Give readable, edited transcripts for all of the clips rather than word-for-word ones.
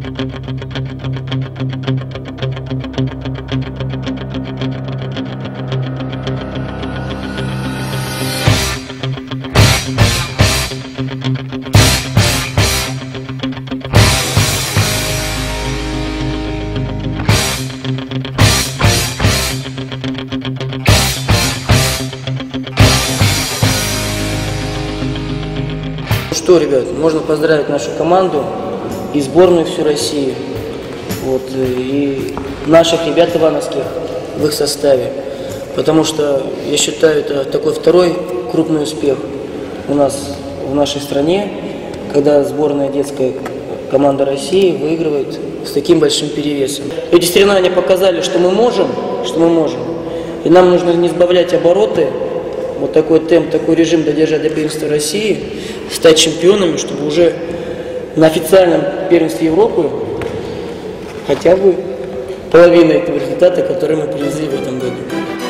Что, ребят, можно поздравить нашу команду и сборную всю России, вот, и наших ребят ивановских в их составе, потому что я считаю, это такой второй крупный успех у нас в нашей стране, когда сборная детская команда России выигрывает с таким большим перевесом. Эти соревнования показали, что мы можем, и нам нужно не сбавлять обороты, вот такой темп, такой режим додержать до первенства России, стать чемпионами, чтобы уже на официальном первенстве Европы хотя бы половина этого результата, который мы привезли в этом году.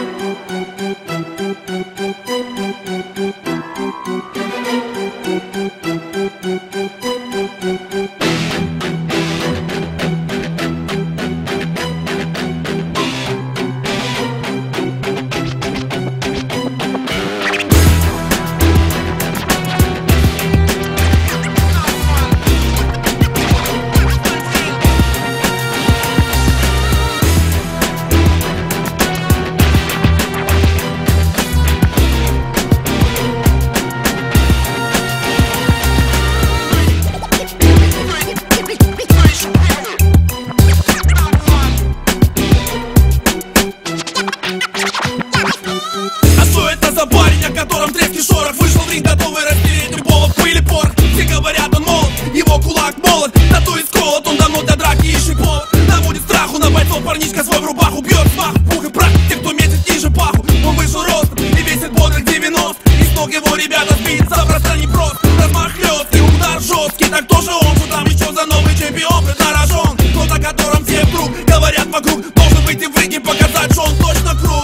Вышел в ринг, готовый растереть любого в пыль и порох. Все говорят, он молод, его кулак молот. Тату из колот, он давно для драки ищет повод. Наводит страху на бойцов, парнишка свой в рубаху. Бьет смах, пух и прах, те, кто метит ниже паху. Он выше ростом и весит бодрых 90. И с ног его ребята сбиться просто непросто. Размах хлесткий, удар жесткий, так тоже он же там еще за новый чемпион преднарожен. Тот, о котором все вдруг говорят вокруг, должен выйти в ринг и показать, что он точно крут.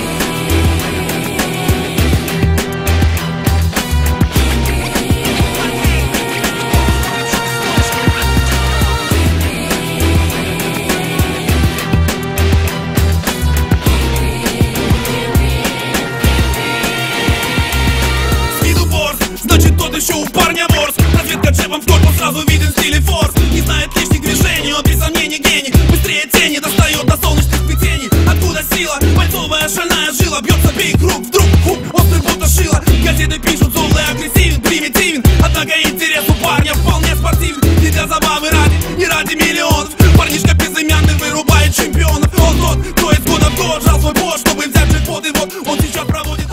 Еще у парня ворс, разведка джебом в корпус, сразу виден стиль и форс. Не знает лишних движений, он без сомнений гений. Быстрее тени, достает до солнечных сплетений. Откуда сила, бойцовая шальная жила. Бьется бейк, рук, вдруг, хук, острый будто шила. Газеты пишут, злой, агрессивен, примитивен. Однако интерес у парня вполне спортивен. Не для забавы ради, не ради миллионов. Парнишка безымянный вырубает чемпионов. Он тот, кто из года в год жал свой бот, чтобы взять джекпот. И вот он сейчас проводит